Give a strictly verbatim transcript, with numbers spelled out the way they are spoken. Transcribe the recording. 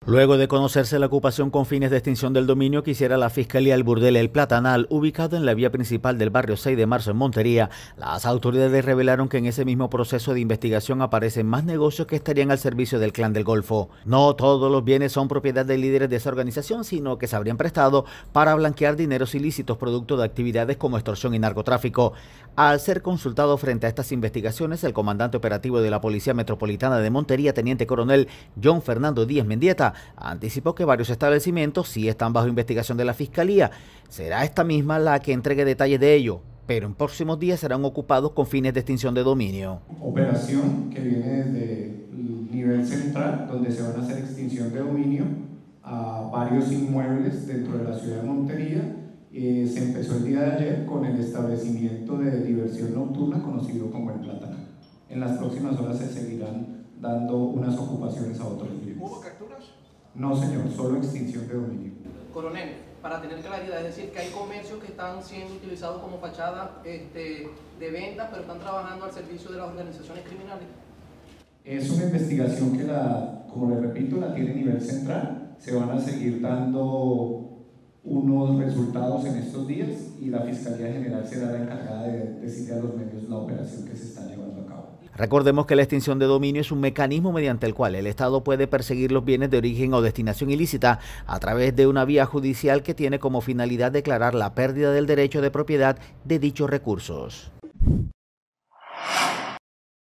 Luego de conocerse la ocupación con fines de extinción del dominio que hiciera la Fiscalía El Burdel El Platanal, ubicado en la vía principal del barrio seis de marzo en Montería, las autoridades revelaron que en ese mismo proceso de investigación aparecen más negocios que estarían al servicio del Clan del Golfo. No todos los bienes son propiedad de líderes de esa organización, sino que se habrían prestado para blanquear dineros ilícitos producto de actividades como extorsión y narcotráfico. Al ser consultado frente a estas investigaciones, el comandante operativo de la Policía Metropolitana de Montería, teniente coronel John Fernando Díaz Mendieta, anticipó que varios establecimientos sí están bajo investigación de la Fiscalía. Será esta misma la que entregue detalles de ello, pero en próximos días serán ocupados con fines de extinción de dominio. Operación que viene desde el nivel central, donde se van a hacer extinción de dominio a varios inmuebles dentro de la ciudad de Montería. Eh, se empezó el día de ayer con el establecimiento de diversión nocturna conocido como El Platanal. En las próximas horas se seguirán dando unas ocupaciones a otros bienes. ¿Hubo capturas? No, señor, solo extinción de dominio. Coronel, para tener claridad, es decir, que hay comercios que están siendo utilizados como fachada este, de venta, pero están trabajando al servicio de las organizaciones criminales. Es una investigación que, la, como le repito, la tiene a nivel central. Se van a seguir dando unos resultados en estos días y la Fiscalía General será la encargada de decirle a los medios la operación que se está llevando a cabo. Recordemos que la extinción de dominio es un mecanismo mediante el cual el Estado puede perseguir los bienes de origen o destinación ilícita a través de una vía judicial que tiene como finalidad declarar la pérdida del derecho de propiedad de dichos recursos.